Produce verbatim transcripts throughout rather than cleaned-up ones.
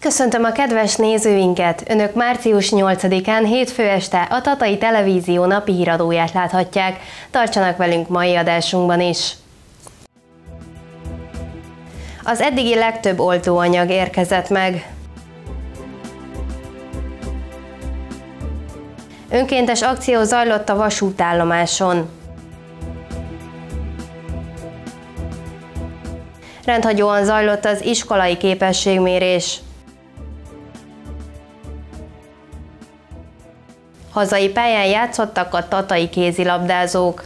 Köszöntöm a kedves nézőinket! Önök március nyolcadikán hétfő este a Tatai Televízió napi híradóját láthatják. Tartsanak velünk mai adásunkban is! Az eddigi legtöbb oltóanyag érkezett meg. Önkéntes akció zajlott a vasútállomáson. Rendhagyóan zajlott az iskolai képességmérés. Hazai pályán játszottak a tatai kézilabdázók.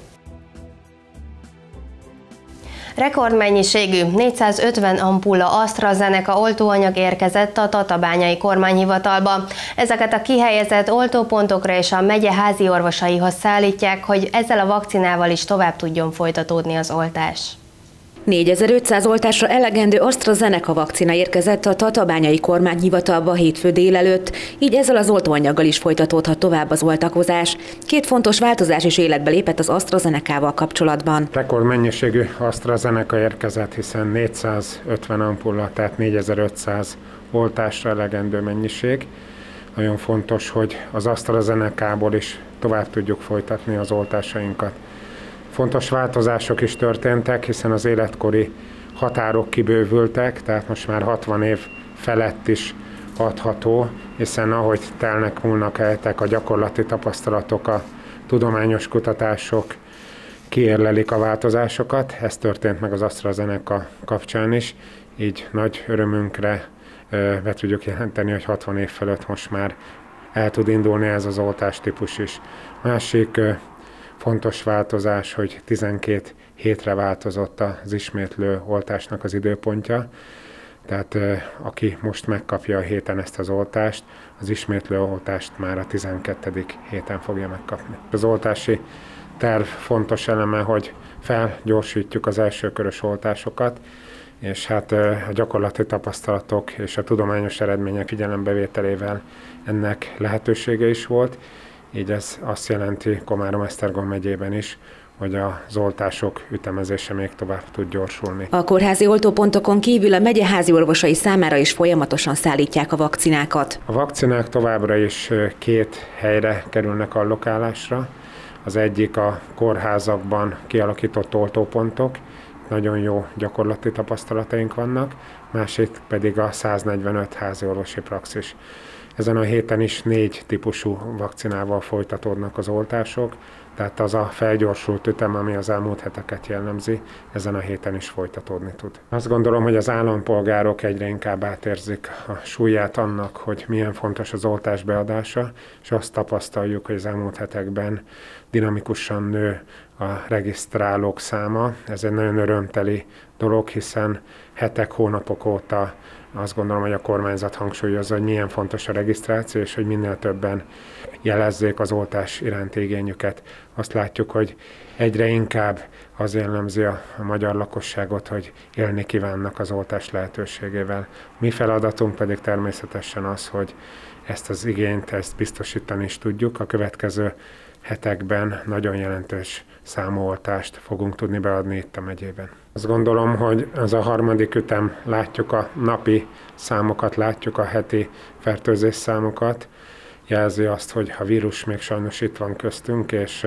Rekordmennyiségű négyszázötven ampulla AstraZeneca oltóanyag érkezett a Tatabányai kormányhivatalba. Ezeket a kihelyezett oltópontokra és a megye házi orvosaihoz szállítják, hogy ezzel a vakcinával is tovább tudjon folytatódni az oltás. négyezer-ötszáz oltásra elegendő AstraZeneca vakcina érkezett a Tatabányai kormányhivatalba hétfő délelőtt, így ezzel az oltóanyaggal is folytatódhat tovább az oltakozás. Két fontos változás is életbe lépett az AstraZeneca-val kapcsolatban. Rekordmennyiségű AstraZeneca érkezett, hiszen négyszázötven ampulla, tehát négyezer-ötszáz oltásra elegendő mennyiség. Nagyon fontos, hogy az AstraZeneca-ból is tovább tudjuk folytatni az oltásainkat. Fontos változások is történtek, hiszen az életkori határok kibővültek, tehát most már hatvan év felett is adható, hiszen ahogy telnek, múlnak eltek a gyakorlati tapasztalatok, a tudományos kutatások kiérlelik a változásokat. Ez történt meg az AstraZeneca kapcsán is, így nagy örömünkre be tudjuk jelenteni, hogy hatvan év fölött most már el tud indulni ez az oltástípus is. Másik fontos változás, hogy tizenkét hétre változott az ismétlő oltásnak az időpontja, tehát aki most megkapja a héten ezt az oltást, az ismétlő oltást már a tizenkettedik héten fogja megkapni. Az oltási terv fontos eleme, hogy felgyorsítjuk az elsőkörös oltásokat, és hát a gyakorlati tapasztalatok és a tudományos eredmények figyelembevételével ennek lehetősége is volt. Így ez azt jelenti Komárom-Esztergom megyében is, hogy az oltások ütemezése még tovább tud gyorsulni. A kórházi oltópontokon kívül a megye házi orvosai számára is folyamatosan szállítják a vakcinákat. A vakcinák továbbra is két helyre kerülnek allokálásra. Az egyik a kórházakban kialakított oltópontok, nagyon jó gyakorlati tapasztalataink vannak, másik pedig a száznegyvenöt házi orvosi praxis. Ezen a héten is négy típusú vakcinával folytatódnak az oltások, tehát az a felgyorsult ütem, ami az elmúlt heteket jellemzi, ezen a héten is folytatódni tud. Azt gondolom, hogy az állampolgárok egyre inkább átérzik a súlyát annak, hogy milyen fontos az oltás beadása, és azt tapasztaljuk, hogy az elmúlt hetekben dinamikusan nő a regisztrálók száma. Ez egy nagyon örömteli dolog, hiszen hetek, hónapok óta azt gondolom, hogy a kormányzat hangsúlyozza, hogy milyen fontos a regisztráció, és hogy minél többen jelezzék az oltás iránti igényüket. Azt látjuk, hogy egyre inkább az jellemzi a magyar lakosságot, hogy élni kívánnak az oltás lehetőségével. Mi feladatunk pedig természetesen az, hogy ezt az igényt, ezt biztosítani is tudjuk. A következő hetekben nagyon jelentős számú oltást fogunk tudni beadni itt a megyében. Azt gondolom, hogy az a harmadik ütem, látjuk a napi számokat, látjuk a heti fertőzés számokat, jelzi azt, hogy a vírus még sajnos itt van köztünk, és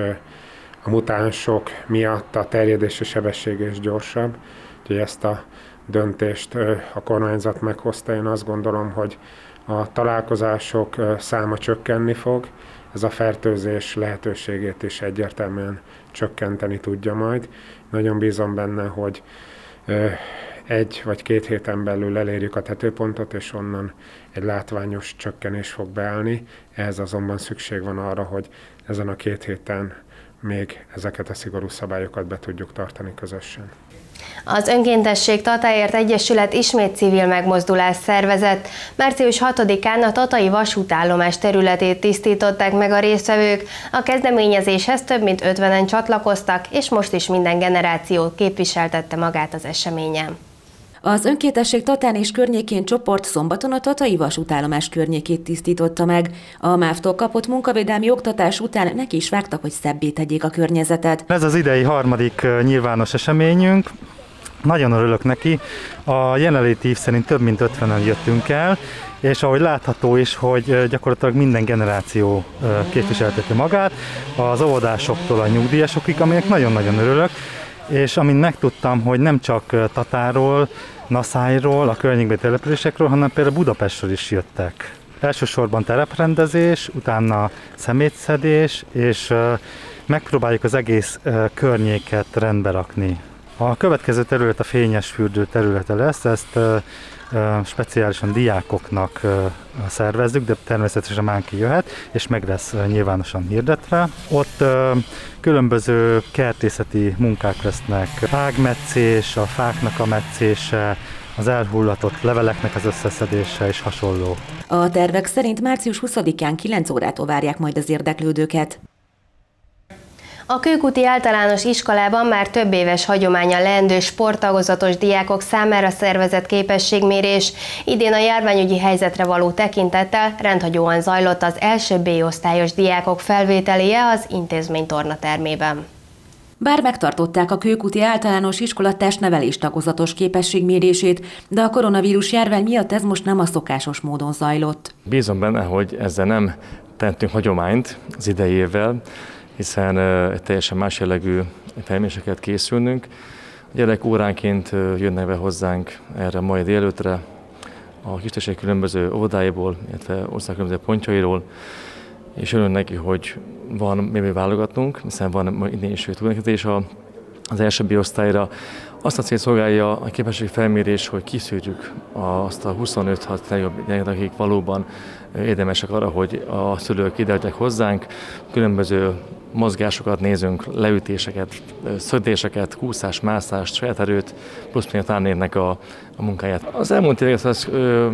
a mutánsok miatt a terjedési sebesség is gyorsabb, úgyhogy ezt a döntést a kormányzat meghozta. Én azt gondolom, hogy a találkozások száma csökkenni fog, ez a fertőzés lehetőségét is egyértelműen csökkenteni tudja majd. Nagyon bízom benne, hogy egy vagy két héten belül elérjük a tetőpontot, és onnan egy látványos csökkenés fog beállni. Ehhez azonban szükség van arra, hogy ezen a két héten még ezeket a szigorú szabályokat be tudjuk tartani közösen. Az Önkéntesség Tatáért Egyesület ismét civil megmozdulást szervezett. március hatodikán a tatai vasútállomás területét tisztították meg a résztvevők. A kezdeményezéshez több mint ötvenen csatlakoztak, és most is minden generáció képviseltette magát az eseményen. Az Önkéntesség Tatán és környékén csoport szombaton a tatai vasútállomás környékét tisztította meg. A MÁV-tól kapott munkavédelmi oktatás után neki is vágtak, hogy szebbé tegyék a környezetet. Ez az idei harmadik nyilvános eseményünk. Nagyon örülök neki. A jelenléti év szerint több mint ötvenen jöttünk el, és ahogy látható is, hogy gyakorlatilag minden generáció képviselteti magát, az óvodásoktól a nyugdíjasokig, aminek nagyon-nagyon örülök, és amint megtudtam, hogy nem csak Tatáról, Naszályról, a környékbeli településekről, hanem például Budapestről is jöttek. Elsősorban tereprendezés, utána szemétszedés, és megpróbáljuk az egész környéket rendbe rakni. A következő terület a fényes fürdő területe lesz, ezt speciálisan diákoknak szervezzük, de természetesen mánki jöhet, és meg lesz nyilvánosan hirdetve. Ott különböző kertészeti munkák lesznek, fágmetszés, a fáknak a metszése, az elhullatott leveleknek az összeszedése és hasonló. A tervek szerint március huszadikán kilenc órától várják majd az érdeklődőket. A Kőkuti Általános Iskolában már több éves hagyománya leendő sporttagozatos diákok számára szervezett képességmérés. Idén a járványügyi helyzetre való tekintettel rendhagyóan zajlott az első B-osztályos diákok felvételéje az intézmény tornatermében. Bár megtartották a Kőkuti Általános Iskola testnevelés tagozatos képességmérését, de a koronavírus járvány miatt ez most nem a szokásos módon zajlott. Bízom benne, hogy ezzel nem tettünk hagyományt az idei évvel, hiszen egy teljesen más jellegű felméréseket készülnünk. A gyerek óránként jönnek be hozzánk erre a mai délelőtre a kistérség különböző óvodáiból, illetve ország különböző pontjairól, és örülünk neki, hogy van még válogatnunk, hiszen van idén is túlnekezés az első B-osztályra. Azt a cél szolgálja a képességfelmérés, hogy kiszűrjük azt a huszonöt-hat legjobb gyereket, akik valóban érdemesek arra, hogy a szülők ideadják hozzánk. Különböző mozgásokat nézünk, leütéseket, szödéseket, kúszás, mászást, saját erőt, plusz még tanárnéknek a, a munkáját. Az elmúlt évekhez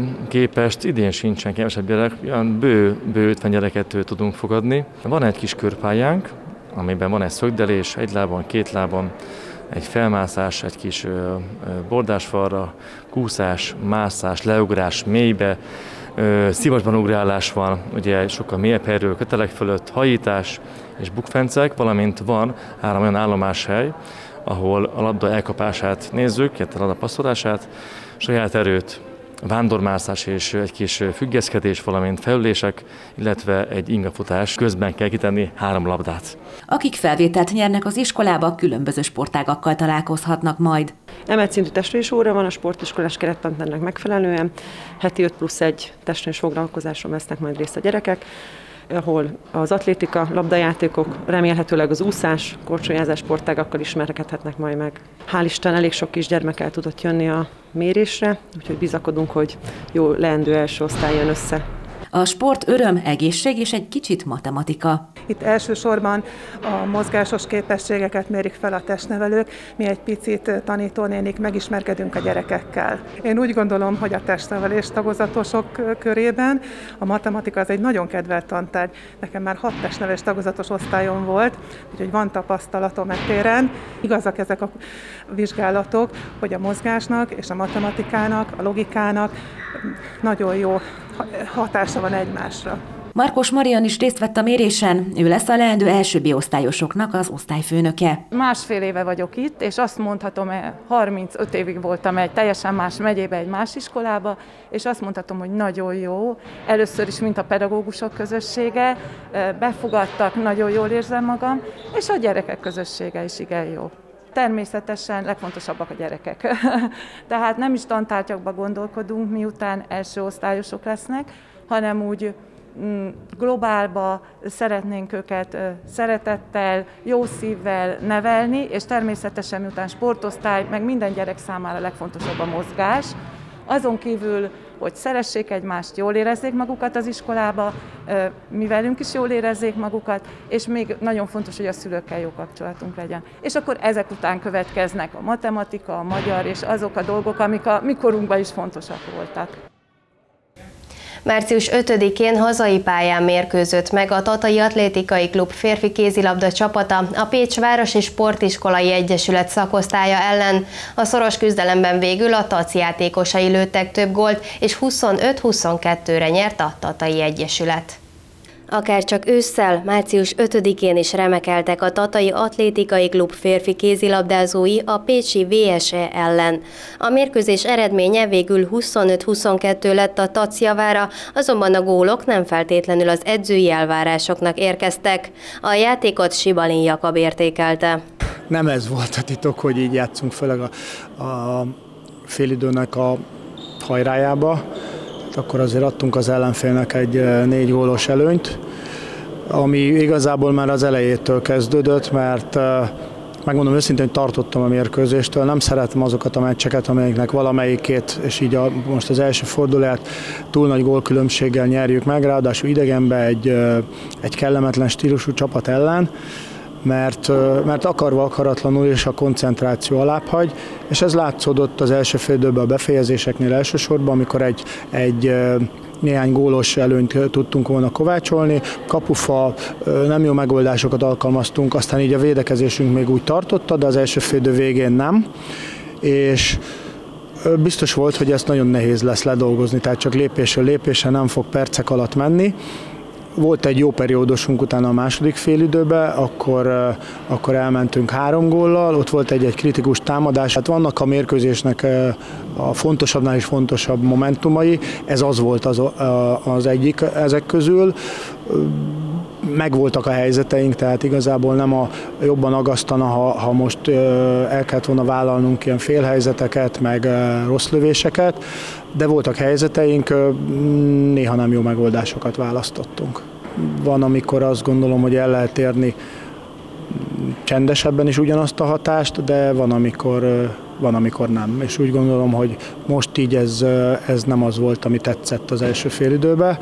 képest idén sincsen kevesebb gyerek, olyan bő, bő ötven gyereket tudunk fogadni. Van egy kis körpályánk, amiben van egy szögdelés, egy lábon, két lábon, egy felmászás, egy kis bordásfalra, kúszás, mászás, leugrás mélybe, szívasban ugrálás van, ugye sokkal mélyebb helyről, kötelek fölött, hajítás és bukfencek, valamint van három olyan állomáshely, ahol a labda elkapását nézzük, illetve a labda passzolását, saját erőt, vándormászás és egy kis függeszkedés, valamint felülések, illetve egy ingafutás. Közben kell kitenni három labdát. Akik felvételt nyernek az iskolába, különböző sportágakkal találkozhatnak majd. Emelt szintű testnevelés óra van a sportiskolás kerettantervnek megfelelően. Heti öt plusz egy testnevelés foglalkozáson vesznek majd részt a gyerekek, ahol az atlétika, labdajátékok, remélhetőleg az úszás, korcsolyázás sportágakkal ismerkedhetnek majd meg. Hál' Isten elég sok kisgyermek el tudott jönni a mérésre, úgyhogy bizakodunk, hogy jó leendő első osztály jön össze. A sport öröm, egészség és egy kicsit matematika. Itt elsősorban a mozgásos képességeket mérik fel a testnevelők, mi egy picit tanítónénik megismerkedünk a gyerekekkel. Én úgy gondolom, hogy a testnevelés tagozatosok körében a matematika az egy nagyon kedvelt tantárgy. Nekem már hat testnevelés tagozatos osztályon volt, úgyhogy van tapasztalatom e téren. Igazak ezek a vizsgálatok, hogy a mozgásnak és a matematikának, a logikának nagyon jó hatása van egymásra. Markos Marian is részt vett a mérésen, ő lesz a leendő első B-osztályosoknak az osztályfőnöke. Másfél éve vagyok itt, és azt mondhatom, harmincöt évig voltam egy teljesen más megyébe, egy más iskolába, és azt mondhatom, hogy nagyon jó. Először is, mint a pedagógusok közössége, befogadtak, nagyon jól érzem magam, és a gyerekek közössége is igen jó. Természetesen legfontosabbak a gyerekek. Tehát nem is tantárgyakba gondolkodunk, miután első osztályosok lesznek, hanem úgy globálba szeretnénk őket szeretettel, jó szívvel nevelni, és természetesen miután sportosztály, meg minden gyerek számára legfontosabb a mozgás. Azon kívül, hogy szeressék egymást, jól érezzék magukat az iskolába, mi velünk is jól érezzék magukat, és még nagyon fontos, hogy a szülőkkel jó kapcsolatunk legyen. És akkor ezek után következnek a matematika, a magyar, és azok a dolgok, amik a mi korunkban is fontosak voltak. március ötödikén hazai pályán mérkőzött meg a Tatai Atlétikai Klub férfi kézilabda csapata a Pécs Városi Sportiskolai Egyesület szakosztálya ellen. A szoros küzdelemben végül a TAC játékosai lőttek több gólt, és huszonöt huszonkettőre nyert a Tatai Egyesület. Akár csak ősszel, március ötödikén is remekeltek a Tatai Atlétikai Klub férfi kézilabdázói a pécsi vé es e ellen. A mérkőzés eredménye végül huszonöt huszonkettő lett a Tac javára, azonban a gólok nem feltétlenül az edzői elvárásoknak érkeztek. A játékot Sibalin Jakab értékelte. Nem ez volt a titok, hogy így játszunk, főleg a, a félidőnek a hajrájába. Akkor azért adtunk az ellenfélnek egy négy gólos előnyt, ami igazából már az elejétől kezdődött, mert megmondom őszintén, hogy tartottam a mérkőzéstől, nem szeretem azokat a meccseket, amelyeknek valamelyikét, és így a, most az első fordulóját túl nagy gólkülönbséggel nyerjük meg, ráadásul idegenbe egy, egy kellemetlen stílusú csapat ellen, mert, mert akarva akaratlanul is a koncentráció alább hagy, és ez látszódott az első fél időben a befejezéseknél elsősorban, amikor egy, egy néhány gólos előnyt tudtunk volna kovácsolni, kapufa, nem jó megoldásokat alkalmaztunk, aztán így a védekezésünk még úgy tartotta, de az első fél idő végén nem, és biztos volt, hogy ezt nagyon nehéz lesz ledolgozni, tehát csak lépésről lépésre nem fog percek alatt menni. Volt egy jó periódusunk utána a második félidőben, akkor, akkor elmentünk három góllal, ott volt egy-egy kritikus támadás. Hát vannak a mérkőzésnek a fontosabbnál is fontosabb momentumai, ez az volt az, az egyik ezek közül. Megvoltak a helyzeteink, tehát igazából nem a jobban agasztana, ha, ha most el kellett volna vállalnunk ilyen félhelyzeteket, meg rossz lövéseket, de voltak helyzeteink, néha nem jó megoldásokat választottunk. Van, amikor azt gondolom, hogy el lehet érni csendesebben is ugyanazt a hatást, de van, amikor, van, amikor nem. És úgy gondolom, hogy most így ez, ez nem az volt, ami tetszett az első félidőben.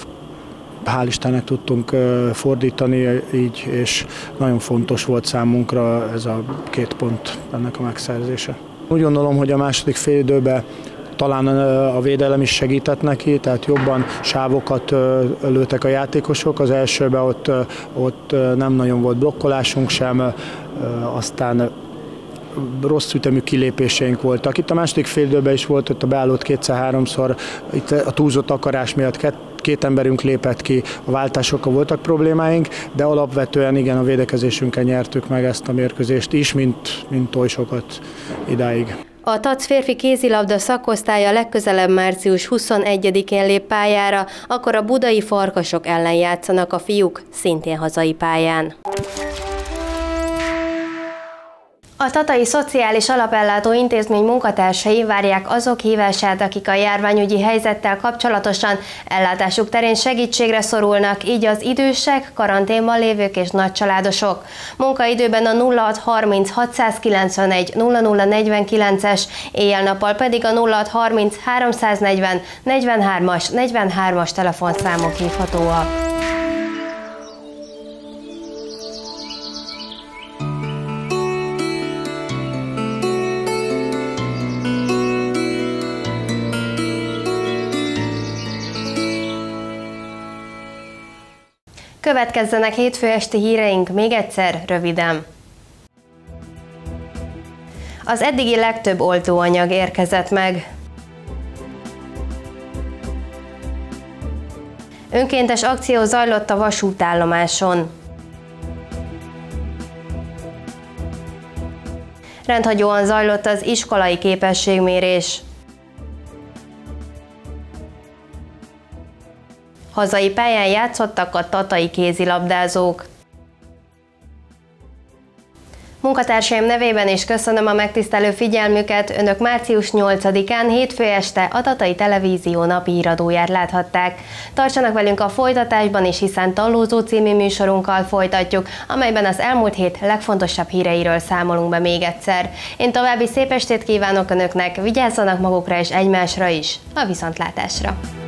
Hál' Istennek tudtunk fordítani így, és nagyon fontos volt számunkra ez a két pont, ennek a megszerzése. Úgy gondolom, hogy a második félidőben talán a védelem is segített neki, tehát jobban sávokat lőttek a játékosok. Az elsőben ott, ott nem nagyon volt blokkolásunk sem, aztán rossz ütemű kilépéseink voltak. Itt a második félidőben is volt, ott a beállót kétszer-háromszor, itt a túlzott akarás miatt két, két emberünk lépett ki, a váltásokkal voltak problémáink, de alapvetően igen, a védekezésünkkel nyertük meg ezt a mérkőzést is, mint, mint oly sokat idáig. A Tac férfi kézilabda szakosztálya legközelebb március huszonegyedikén lép pályára, akkor a budai Farkasok ellen játszanak a fiúk, szintén hazai pályán. A Tatai Szociális Alapellátó Intézmény munkatársai várják azok hívását, akik a járványügyi helyzettel kapcsolatosan ellátásuk terén segítségre szorulnak, így az idősek, karanténban lévők és nagycsaládosok. Munkaidőben a nulla hat harminc hatszázkilencvenegy nulla nulla negyvenkilences, éjjel-nappal pedig a nulla hat harminc háromszáznegyven negyvenhármas negyvenhármas telefonszámok hívhatóak. Következzenek hétfő esti híreink még egyszer, röviden. Az eddigi legtöbb oltóanyag érkezett meg. Önkéntes akció zajlott a vasútállomáson. Rendhagyóan zajlott az iskolai képességmérés. Hazai pályán játszottak a tatai kézilabdázók. Munkatársaim nevében is köszönöm a megtisztelő figyelmüket. Önök március nyolcadikán hétfő este a Tatai Televízió napi híradóját láthatták. Tartsanak velünk a folytatásban is, hiszen Tallózó című műsorunkkal folytatjuk, amelyben az elmúlt hét legfontosabb híreiről számolunk be még egyszer. Én további szép estét kívánok Önöknek, vigyázzanak magukra és egymásra is. A viszontlátásra!